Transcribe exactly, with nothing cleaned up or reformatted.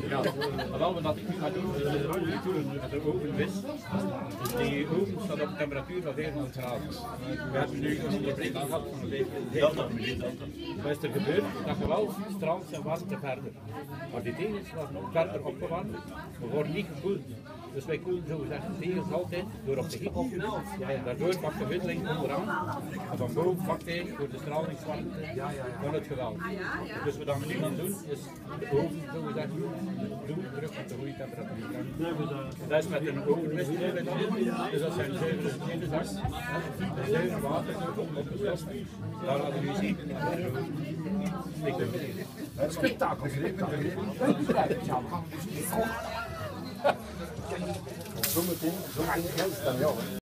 Ja, wel, wat ik nu ga doen, is de oven met de ovenvis. Dus die oven staat op een temperatuur van vijfhonderd graden. We hebben nu een onderbreking gehad van vijfhonderd minuten. Wat is er gebeurd? Dat je wel straalt zijn warmte verder. Maar die tegels worden ook verder opgewarmd, we worden niet gekoeld. Dus wij koelen zogezegd de tegels altijd door op de giet op te doen. Daardoor pakt de witling onderaan en van boven pakt hij door de stralingswarmte van het geweld. Dus wat we nu gaan doen is de oven zogezegd doen terug op de goede temperatuur. Dat is met een ovenwisseling, dus dat zijn zuivere steenenzak, zuiver water opgesloten. Daar laten we nu zien. Spektakel, spektakel. Zometeen, zometeen, ja.